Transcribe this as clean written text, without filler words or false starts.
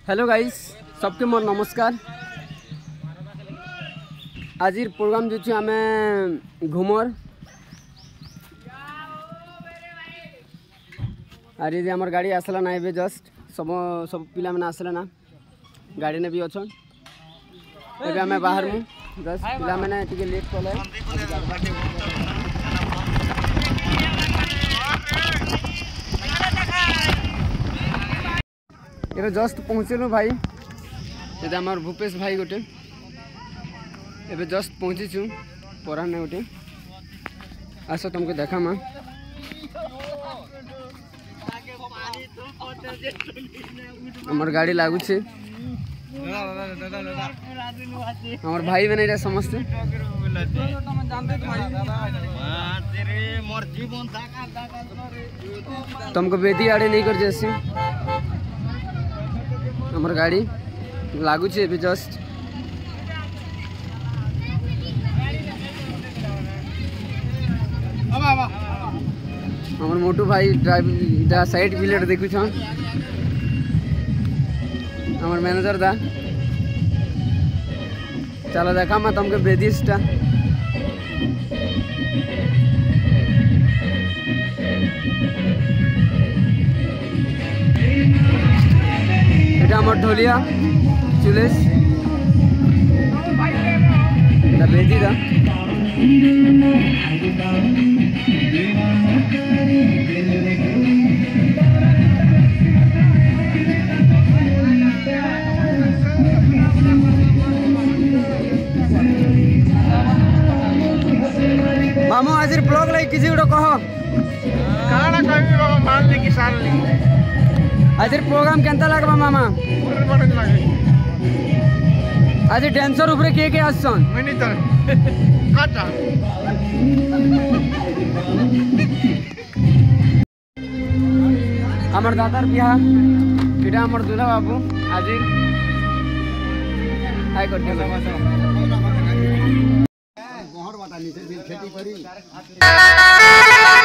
Hello guys, सबके मोर नमस्कार। आज प्रोग्राम जो आम घूमर अरे जे हमर गाड़ी आसला ना एबे जस्ट सब सब पिला मैंने आसला ना गाड़ी ने भी अच्छन एबे हमें बाहर में जस्ट पिला मैंने टिके लेट कले ये जस्ट पहुँचलु भाई। ये आम भूपेश भाई गोटे एबे जस्ट पहुँचीचु पराने गोटे आस तुमको देखा माँ हमार गाड़ी लागुचे हमार भाई बने समस्ते तुमको बेदी आड़े नहीं कर जैसे हमार गाड़ी लागुचे अभी जस्ट हमार मोटू भाई ड्राइव साइड व्हीलर देखु हमार मैनेजर दा चलो देखा मैं तुमको बेदिसटा ढोलिया चुलेस बेदी दा मामू आज ब्लॉग लाइक किसी गोटे कह आज प्रोग्राम केंता लगवा मामा आज डांसर ऊपर के आसन हमार दादार बिहा इटा हमार दूल्हा बाबू आज हाय करते खेती करी